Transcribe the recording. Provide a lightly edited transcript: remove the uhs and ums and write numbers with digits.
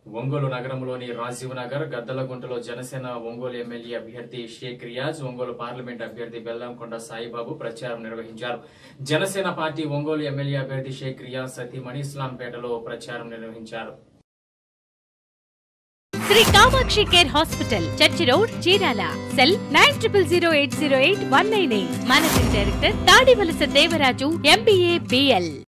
ఒంగోలు నగరంలోని రాజీవ్ నగర్, గద్దలగుంటలో జనసేన ఒంగోలు ఎమ్మెల్యే అభ్యర్థి షేక్ రియాజ్, ఒంగోలు పార్లమెంట్ అభ్యర్థి బెల్లంకొండ సాయిబాబు ప్రచారం నిర్వహించారు. జనసేన పార్టీ ఒంగోలు ఎమ్మెల్యే అభ్యర్థి షేక్ రియాజ్ సతీమణి ఇస్లాంపేటలో ప్రచారం నిర్వహించారు. Sri Kamakshi care hospital, church road, Chirala. Cell 9008088198. Managing director Tadivalasa Devaraju, MBA, BL.